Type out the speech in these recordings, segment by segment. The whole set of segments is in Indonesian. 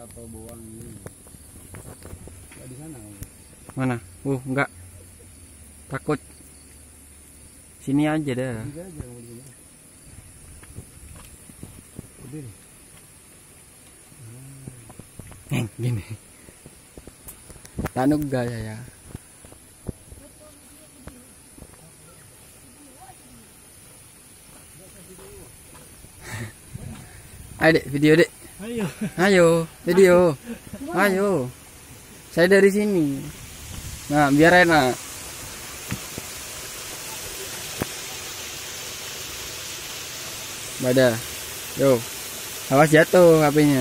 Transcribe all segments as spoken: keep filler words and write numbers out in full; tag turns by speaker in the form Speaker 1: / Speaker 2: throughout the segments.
Speaker 1: atau bawang ini. Enggak di sana.
Speaker 2: Mana? Uh, enggak. Takut. Sini aja dah.
Speaker 1: Sini aja mau di sini. Gede nih.
Speaker 2: Eh, gini. Tanuk gaya ya. Ayo dek, video dek.
Speaker 1: Ayo.
Speaker 2: Ayo, video. Ayo. Saya dari sini. Nah, biar enak. Badah. Yo. Awas jatuh H P-nya.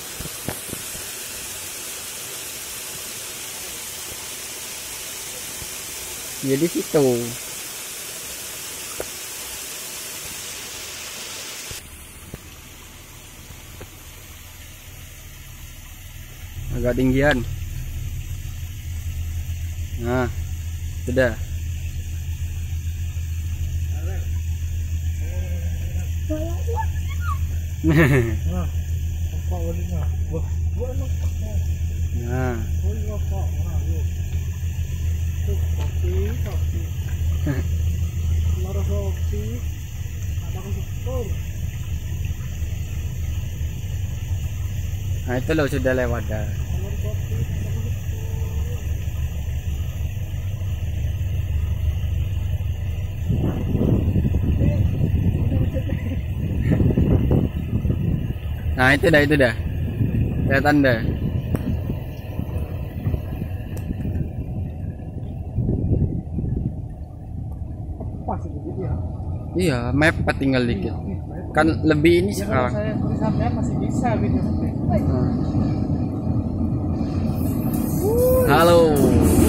Speaker 2: Jadi situ. Agak tinggian. Nah, sudah. Nah. Nah itu loh sudah lewat dah. Nah itu dah itu dah. Kelihatan dah.
Speaker 1: Pas gitu ya.
Speaker 2: Iya, mepet tinggal dikit. Kan lebih ini
Speaker 1: Ya,
Speaker 2: sekarang.
Speaker 1: saya tulisannya masih bisa video.
Speaker 2: Hmm. Halo.